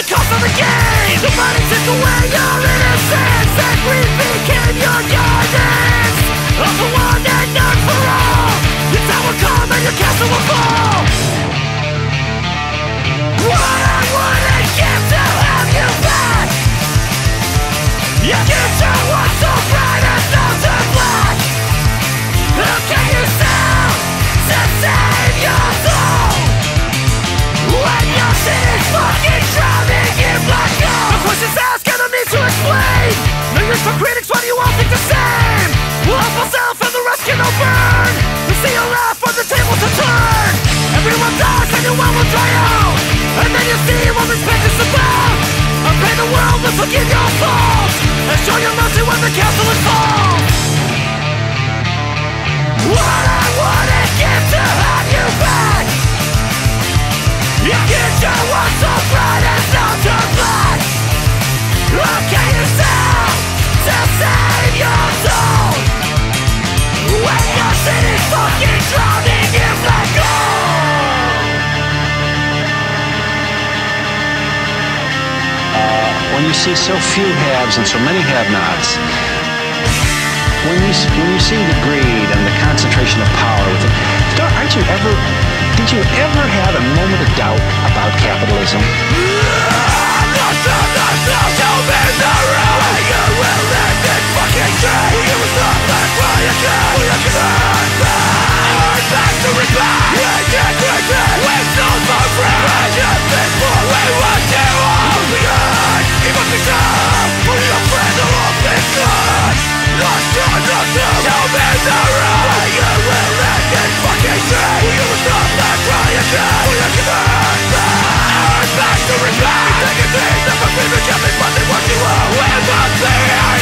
cost of the game. The money took away your innocence, and we became your guidance. All for one and none for all. Your time will come and your castle will fall. What I wouldn't give to have you back. Your future was so bright as now turned black. Who can you sell to save your soul when your shit is fucking drowning in black gold? The questions asked, gonna need to explain. No use for critics when you all think the same. We'll help ourselves and the rest can all burn. We see a laugh for the tables to turn. Everyone dies and your well will dry out. And then you see what respect is about. I pray the world will forgive your faults and show your mercy when the castle is falls. What I wouldn't give to have you back. Your future was so bright as now turned black. Who can you sell to save your soul when your city's fucking drowning in black gold? When you see so few haves and so many have-nots, when you see the greed and the concentration of power with it, did you ever have a moment of doubt about capitalism? Back to regret. Take a thing that must be becoming what they want you are. Where must they are?